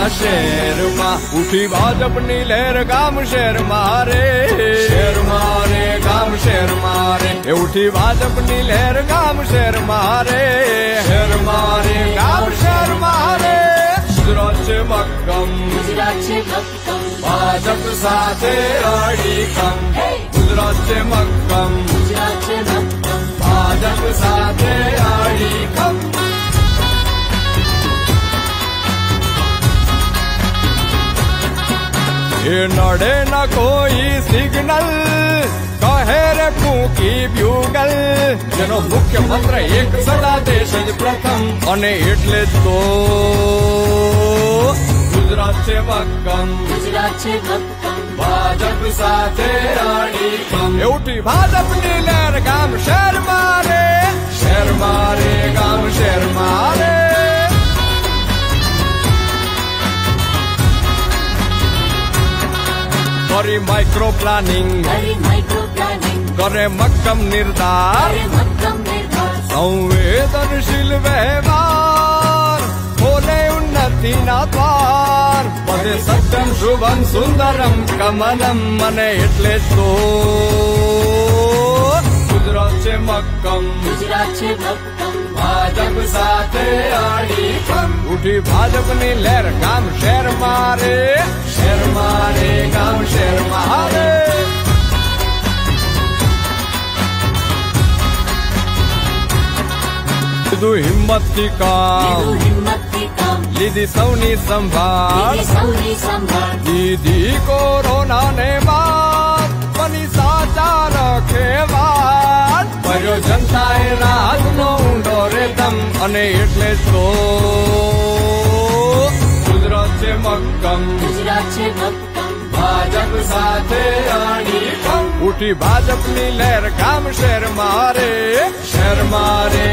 શહેરમાં ઉઠી ભાજપની લહેર ગામ શહેર મારે શહેર મારે ગામ શહેર મારે એ ઉઠી ભાજપની લહેર ગામ શહેર મારે શહેર મારે ગામ શહેર મારે ગુજરાત છે મક્કમ ગુજરાત છે મક્કમ ભાજપ સાથે અડીખમ ગુજરાત છે મક્કમ ગુજરાત છે મક્કમ ભાજપ સાથે અડીખમ એ નડે ન કોઈ સિગ્નલ કહે રે કૂકી બ્યુગલ જેનો મુખ્ય મંત્ર એક સદા દેશ જ પ્રથમ અને એટલે જ તો ગુજરાત છે મક્કમ ગુજરાત છે મક્કમ ભાજપ સાથે અડીખમ એ ઉઠી ભાજપની લહેર ગામ શહેર મારે શહેર મારે ગામ શહેર મારે કરી માઇક્રો પ્લાનિંગ કરે મક્કમ નિર્ધાર સંવેદનશીલ વ્યવહાર ખોલે ઉન્નતિના દ્વાર પદે સત્યમ શુભમ સુંદરમ કમલમ મને એટલે જ તો ગુજરાત છે મક્કમ ગુજરાત છે મક્કમ ભાજપ સાથે અડીખમ ઉઠી ભાજપની લહેર ગામ શહેર મારે શહેર મારે ગામ શહેર મારે લીધું હિંમતથી કામ લીધી સૌની સંભાળ દીધી કોરોનાને બાદ બની સાચા રખેવાળ કર્યો જનતાએ રાતનો ઊંડો રેતમ અને એટલે જ તો ગુજરાત છે મક્કમ ગુજરાત છે મક્કમ ભાજપ સાથે અડીખમ ઉઠી ભાજપની લહેર ગામ શહેર મારે શહેર મારે